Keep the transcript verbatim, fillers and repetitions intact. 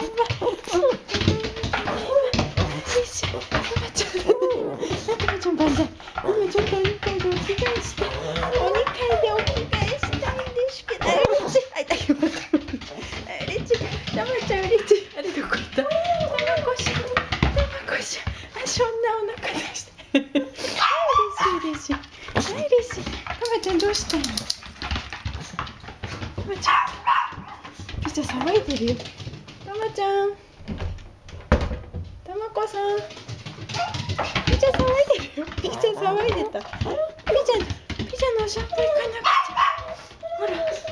ちゃん万歳。今ちょっとおにかいでお着替えして、おにかいでお着替えしたいんですけど、あうれち、あいたよ。あうれち、たまちゃんうれち、あれどこ行った？たまこし、たまこし、あ、そんなお腹出して。あ、嬉しい嬉しい。あ、嬉しい。たまちゃんどうしたの？たまちゃん、ピザ騒いでるよ。たまちゃん、たまこさん。ピザ騒いでるよ。ピザ騒いでた。ピザ、ピザのお散歩行かなくちゃ。ほら。